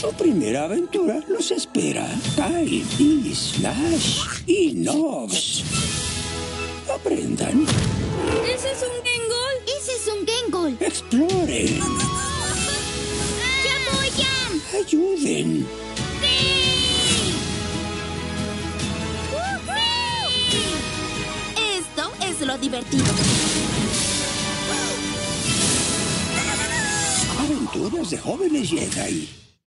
Su primera aventura los espera. Kyle y Slash y Nox. Aprendan. ¿Ese es un Gengol? ¡Ese es un Gengol! Exploren. ¡Ya voy, Jan! Ayuden. ¡Sí! Esto es lo divertido. Aventuras de jóvenes Jedi.